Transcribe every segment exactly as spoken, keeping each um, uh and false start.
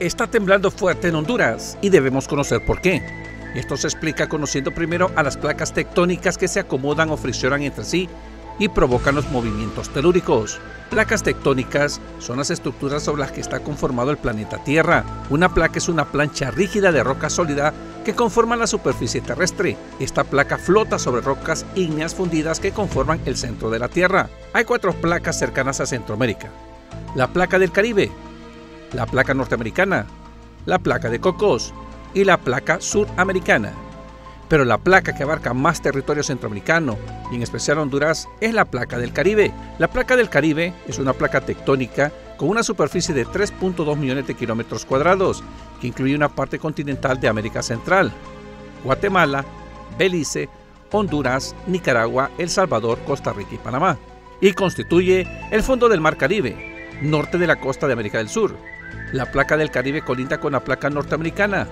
Está temblando fuerte en Honduras y debemos conocer por qué. Esto se explica conociendo primero a las placas tectónicas que se acomodan o friccionan entre sí y provocan los movimientos telúricos. Placas tectónicas son las estructuras sobre las que está conformado el planeta Tierra. Una placa es una plancha rígida de roca sólida que conforman la superficie terrestre. Esta placa flota sobre rocas ígneas fundidas que conforman el centro de la Tierra. Hay cuatro placas cercanas a Centroamérica: la placa del Caribe, la placa norteamericana, la placa de Cocos y la placa suramericana. Pero la placa que abarca más territorio centroamericano, y en especial Honduras, es la placa del Caribe. La placa del Caribe es una placa tectónica con una superficie de tres punto dos millones de kilómetros cuadrados, que incluye una parte continental de América Central: Guatemala, Belice, Honduras, Nicaragua, El Salvador, Costa Rica y Panamá, y constituye el fondo del Mar Caribe, norte de la costa de América del Sur. La placa del Caribe colinda con la placa norteamericana,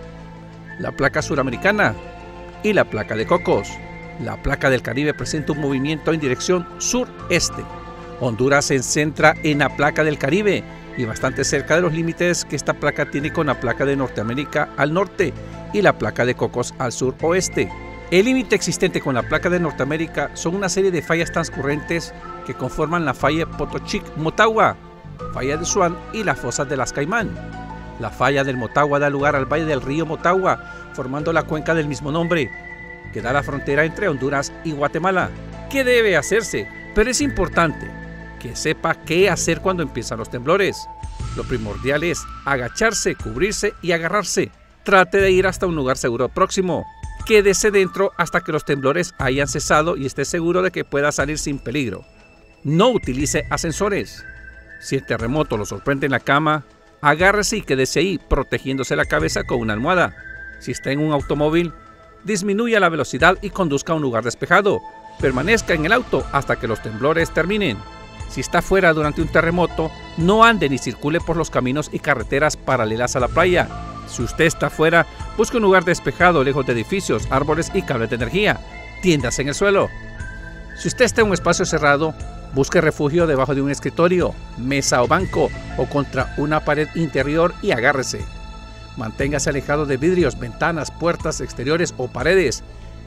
la placa suramericana y la placa de Cocos. La placa del Caribe presenta un movimiento en dirección sureste. Honduras se centra en la placa del Caribe y bastante cerca de los límites que esta placa tiene con la placa de Norteamérica al norte y la placa de Cocos al suroeste. El límite existente con la placa de Norteamérica son una serie de fallas transcurrentes que conforman la falla Potochic-Motagua, falla de Swan y las fosas de las Caimán. La falla del Motagua da lugar al valle del río Motagua, formando la cuenca del mismo nombre, que da la frontera entre Honduras y Guatemala. ¿Qué debe hacerse? Pero es importante que sepa qué hacer cuando empiezan los temblores. Lo primordial es agacharse, cubrirse y agarrarse. Trate de ir hasta un lugar seguro próximo. Quédese dentro hasta que los temblores hayan cesado y esté seguro de que pueda salir sin peligro. No utilice ascensores. Si el terremoto lo sorprende en la cama, agárrese y quédese ahí, protegiéndose la cabeza con una almohada. Si está en un automóvil, disminuya la velocidad y conduzca a un lugar despejado. Permanezca en el auto hasta que los temblores terminen. Si está fuera durante un terremoto, no ande ni circule por los caminos y carreteras paralelas a la playa. Si usted está fuera, busque un lugar despejado, lejos de edificios, árboles y cables de energía. Tiéndase en el suelo. Si usted está en un espacio cerrado, busque refugio debajo de un escritorio, mesa o banco o contra una pared interior y agárrese. Manténgase alejado de vidrios, ventanas, puertas exteriores o paredes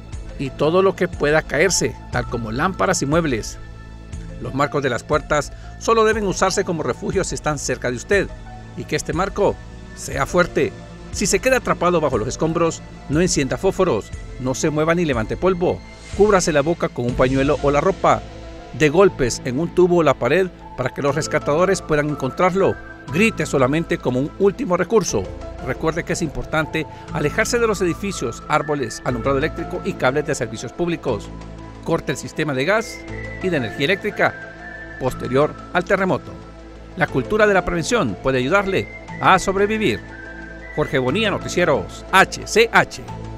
y todo lo que pueda caerse, tal como lámparas y muebles. Los marcos de las puertas solo deben usarse como refugio si están cerca de usted y que este marco sea fuerte. Si se queda atrapado bajo los escombros, no encienda fósforos, no se mueva ni levante polvo, cúbrase la boca con un pañuelo o la ropa, de golpes en un tubo o la pared para que los rescatadores puedan encontrarlo. Grite solamente como un último recurso. Recuerde que es importante alejarse de los edificios, árboles, alumbrado eléctrico y cables de servicios públicos. Corte el sistema de gas y de energía eléctrica posterior al terremoto. La cultura de la prevención puede ayudarle a sobrevivir. Jorge Bonilla, Noticieros H C H.